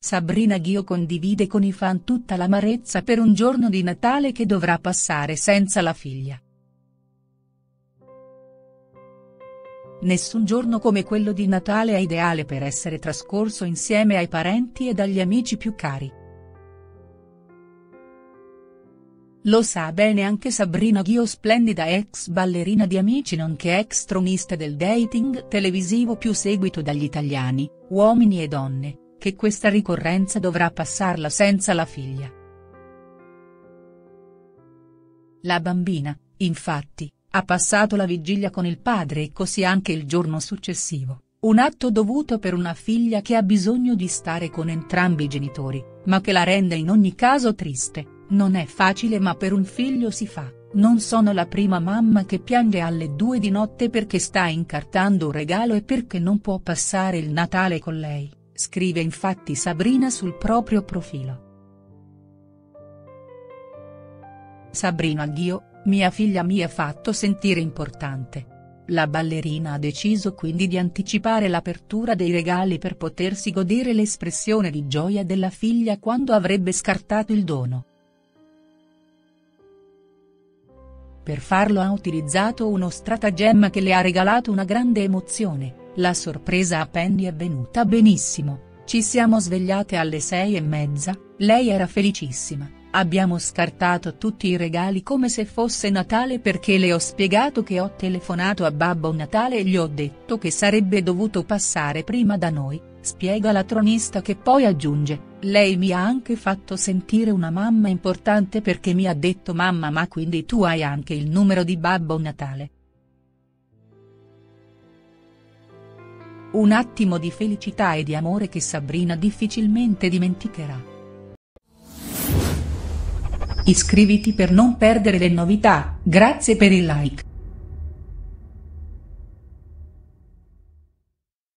Sabrina Ghio condivide con i fan tutta l'amarezza per un giorno di Natale che dovrà passare senza la figlia. Nessun giorno come quello di Natale è ideale per essere trascorso insieme ai parenti ed agli amici più cari. Lo sa bene anche Sabrina Ghio, splendida ex ballerina di Amici nonché ex tronista del dating televisivo più seguito dagli italiani, uomini e donne, che questa ricorrenza dovrà passarla senza la figlia. La bambina, infatti, ha passato la vigilia con il padre e così anche il giorno successivo, un atto dovuto per una figlia che ha bisogno di stare con entrambi i genitori, ma che la rende in ogni caso triste. Non è facile, ma per un figlio si fa. Non sono la prima mamma che piange alle 2 di notte perché sta incartando un regalo e perché non può passare il Natale con lei, scrive infatti Sabrina sul proprio profilo. Sabrina Ghio: mia figlia mi ha fatto sentire importante. La ballerina ha deciso quindi di anticipare l'apertura dei regali per potersi godere l'espressione di gioia della figlia quando avrebbe scartato il dono. Per farlo ha utilizzato uno stratagemma che le ha regalato una grande emozione: la sorpresa a Penny è venuta benissimo, ci siamo svegliate alle 6:30, lei era felicissima, abbiamo scartato tutti i regali come se fosse Natale perché le ho spiegato che ho telefonato a Babbo Natale e gli ho detto che sarebbe dovuto passare prima da noi, spiega la tronista, che poi aggiunge: lei mi ha anche fatto sentire una mamma importante perché mi ha detto mamma, ma quindi tu hai anche il numero di Babbo Natale. Un attimo di felicità e di amore che Sabrina difficilmente dimenticherà. Iscriviti per non perdere le novità, grazie per il like.